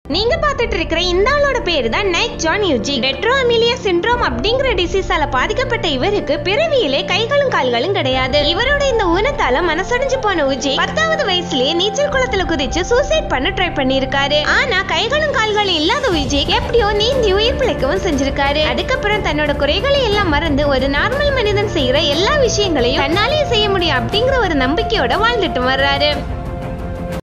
நீங்க பாத்துட்டு இருக்கிற இந்த ஆளோட பேரு தான் நைக் ஜான் யூஜி. டெட்ரோ அமிலியா சிண்ட்ரோம் அப்படிங்கிற டிசீஸால பாதிக்கப்பட்ட இவருக்கு பிறவியிலே கைகளும் கால்களும் கிடையாது. இவரோட இந்த ஊனத்தால மனசடைஞ்சு போன உஜி 10வது வயசுலயே நீச்சல் குளத்துல குதிச்சு சூசைட் பண்ண ட்ரை பண்ணிருக்காரு. ஆனா கைகளும் கால்களும் இல்லாத உஜி எப்படியோ நீந்தி உயிர் பிழைக்கவும் செஞ்சிருக்காரு. அதுக்கப்புறம் தன்னோட குறைகளை எல்லாம் மறந்து ஒரு நார்மல் மனிதன் செய்யற எல்லா விஷயங்களையும் தன்னாலேயே செய்ய முடியும் அப்படிங்கிற ஒரு நம்பிக்கையோட வாழ்ந்துட்டு வர்றாரு.